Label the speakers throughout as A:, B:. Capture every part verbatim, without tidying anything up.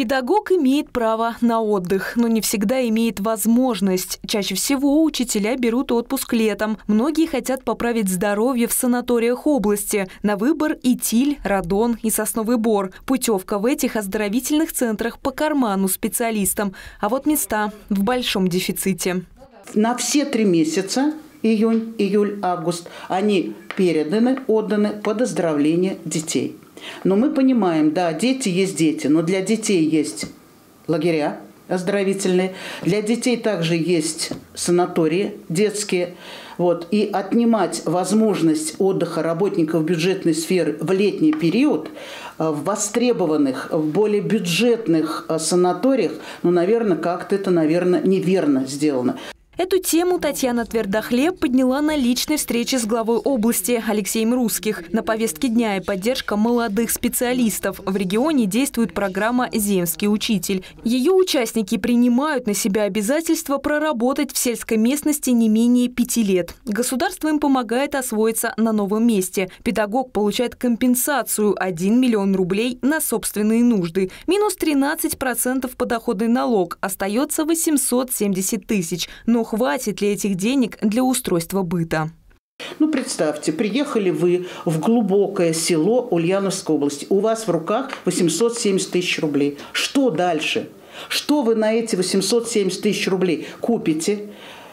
A: Педагог имеет право на отдых, но не всегда имеет возможность. Чаще всего учителя берут отпуск летом. Многие хотят поправить здоровье в санаториях области. На выбор Итиль, Радон и Сосновый Бор. Путевка в этих оздоровительных центрах по карману специалистам. А вот места в большом дефиците.
B: На все три месяца, июнь, июль, август, они переданы, отданы под оздоровление детей. Но мы понимаем, да, дети есть дети, но для детей есть лагеря оздоровительные, для детей также есть санатории детские. Вот. И отнимать возможность отдыха работников бюджетной сферы в летний период в востребованных, в более бюджетных санаториях, ну, наверное, как-то это, наверное, неверно сделано.
A: Эту тему Татьяна Твердохлеб подняла на личной встрече с главой области Алексеем Русских. На повестке дня и поддержка молодых специалистов. В регионе действует программа «Земский учитель». Ее участники принимают на себя обязательство проработать в сельской местности не менее пяти лет. Государство им помогает освоиться на новом месте. Педагог получает компенсацию – один миллион рублей на собственные нужды. Минус тринадцать процентов подоходный налог. Остается восемьсот семьдесят тысяч. Но хватит ли этих денег для устройства быта?
B: Ну, представьте, приехали вы в глубокое село Ульяновской области. У вас в руках восемьсот семьдесят тысяч рублей. Что дальше? Что вы на эти восемьсот семьдесят тысяч рублей купите?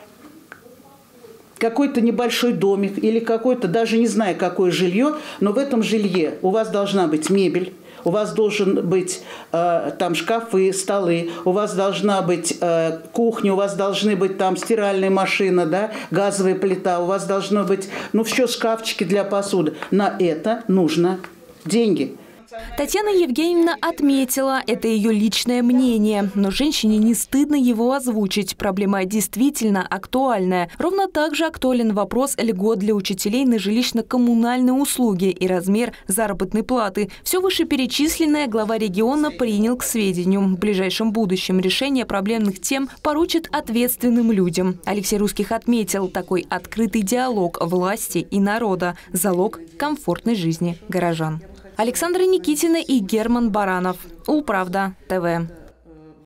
B: Какой-то небольшой домик или какой-то, даже не знаю, какое жилье, но в этом жилье у вас должна быть мебель. У вас должен быть э, там шкафы, столы, у вас должна быть э, кухня, у вас должны быть там стиральная машина, да, газовая плита, у вас должно быть, ну, все шкафчики для посуды. На это нужно деньги.
A: Татьяна Евгеньевна отметила, это ее личное мнение, но женщине не стыдно его озвучить. Проблема действительно актуальная. Ровно так же актуален вопрос льгот для учителей на жилищно-коммунальные услуги и размер заработной платы. Все вышеперечисленное глава региона принял к сведению. В ближайшем будущем решение проблемных тем поручит ответственным людям. Алексей Русских отметил, такой открытый диалог власти и народа – залог комфортной жизни горожан. Александра Никитина и Герман Баранов. Улправда ТВ.